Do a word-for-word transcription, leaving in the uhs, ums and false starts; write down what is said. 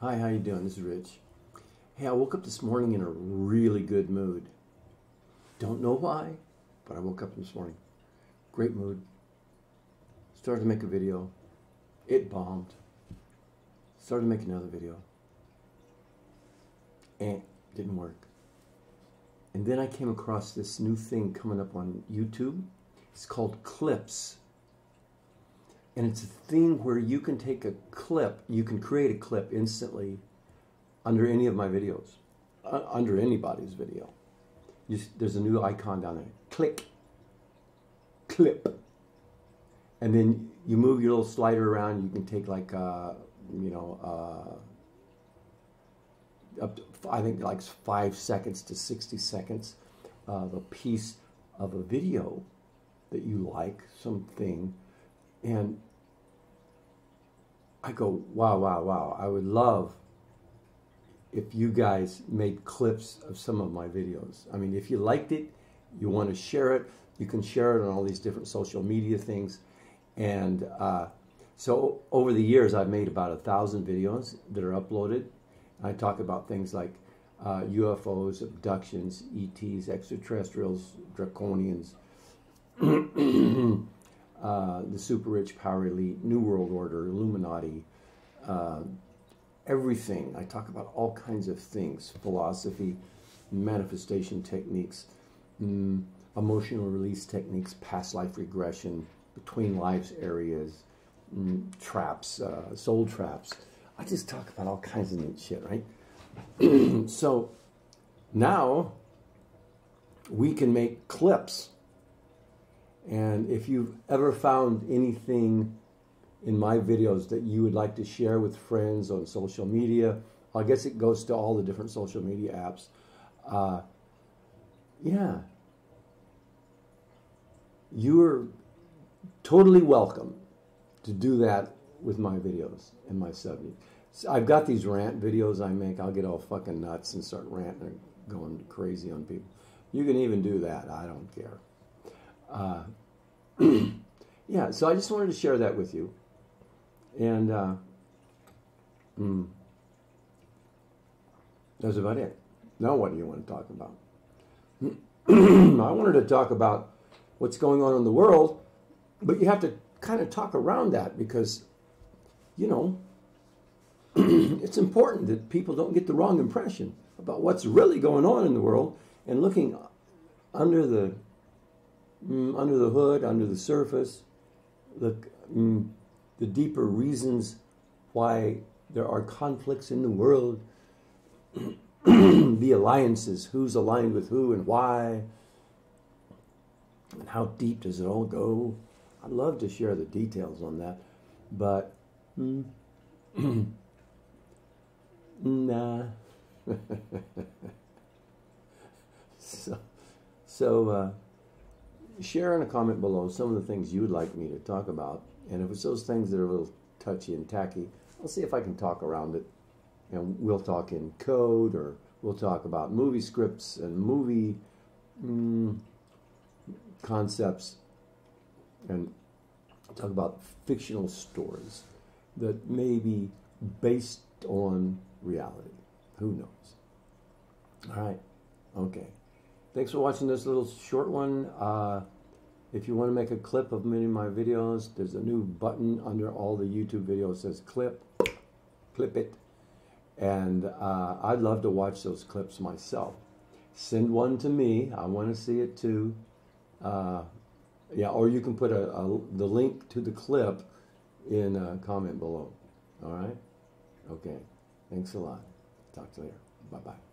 Hi, how you doing? This is Rich. Hey, I woke up this morning in a really good mood. Don't know why, but I woke up this morning. Great mood. Started to make a video. It bombed. Started to make another video. And didn't work. And then I came across this new thing coming up on YouTube. It's called Clips. And it's a thing where you can take a clip, you can create a clip instantly under any of my videos, uh, under anybody's video. You, there's a new icon down there. Click. Clip. And then you move your little slider around. You can take like, uh, you know, uh, up to, I think like five seconds to sixty seconds of a piece of a video that you like, something. And I go, wow, wow, wow. I would love if you guys made clips of some of my videos. I mean, if you liked it, you want to share it, you can share it on all these different social media things. And uh, so over the years, I've made about a thousand videos that are uploaded. I talk about things like uh, U F Os, abductions, E Ts, extraterrestrials, draconians, Uh, the super rich power elite, New World Order, Illuminati, uh, everything. I talk about all kinds of things, philosophy, manifestation techniques, mm, emotional release techniques, past life regression, between lives areas, mm, traps, uh, soul traps. I just talk about all kinds of neat shit, right? So now we can make clips. And if you've ever found anything in my videos that you would like to share with friends on social media, I guess it goes to all the different social media apps. Uh, yeah. You're totally welcome to do that with my videos and my subject. So I've got these rant videos I make. I'll get all fucking nuts and start ranting and going crazy on people. You can even do that. I don't care. Uh, yeah, so I just wanted to share that with you. And uh, mm, that's about it. Now what do you want to talk about? I wanted to talk about what's going on in the world, but you have to kind of talk around that because, you know, it's important that people don't get the wrong impression about what's really going on in the world and looking under the Mm, under the hood, under the surface, look, mm, the deeper reasons why there are conflicts in the world, the alliances, who's aligned with who and why, and how deep does it all go. I'd love to share the details on that, but mm, nah. so, so, uh, share in a comment below some of the things you would like me to talk about. And if it's those things that are a little touchy and tacky, I'll see if I can talk around it. And we'll talk in code, or we'll talk about movie scripts and movie mm, concepts, and talk about fictional stories that may be based on reality. Who knows? All right. Okay. Thanks for watching this little short one. Uh, if you want to make a clip of many of my videos, there's a new button under all the YouTube videos that says clip. Clip it. And uh, I'd love to watch those clips myself. Send one to me. I want to see it too. Uh, yeah, or you can put a, a, the link to the clip in a comment below. All right? Okay. Thanks a lot. Talk to you later. Bye-bye.